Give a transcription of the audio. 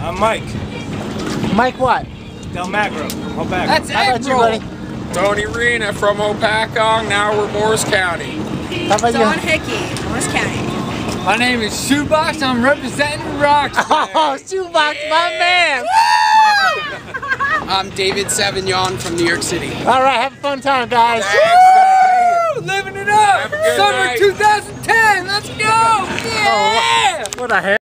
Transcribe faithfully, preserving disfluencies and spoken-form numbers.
I'm Mike. Mike what? Del Magro from Hopakong. That's How about you, buddy? Tony Rena from Hopakong, now we're Morris County. How about Dawn you? Hickey, Morris County. My name is Shoebox. I'm representing Roxbury. Oh, Shoebox, my man! I'm David Savignon from New York City. All right, have a fun time, guys. Woo! Living it up. Have a good Summer night. two thousand ten. Let's go. Yeah. What the heck?